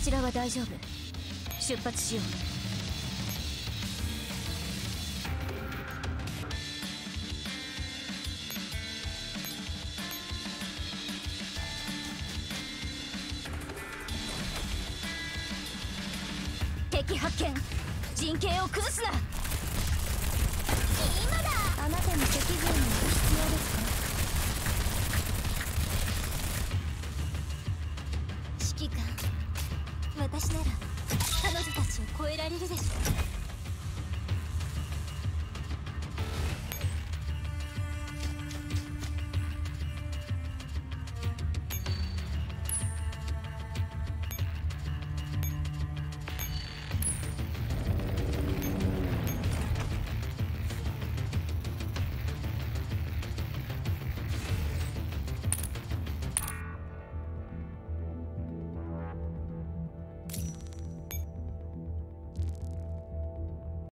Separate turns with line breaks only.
ちらは大丈夫。出発しよう。敵発見。陣形を崩すな。今だ。あなたに敵軍が必要ですか？指揮官、私なら彼女たちを超えられるでしょう。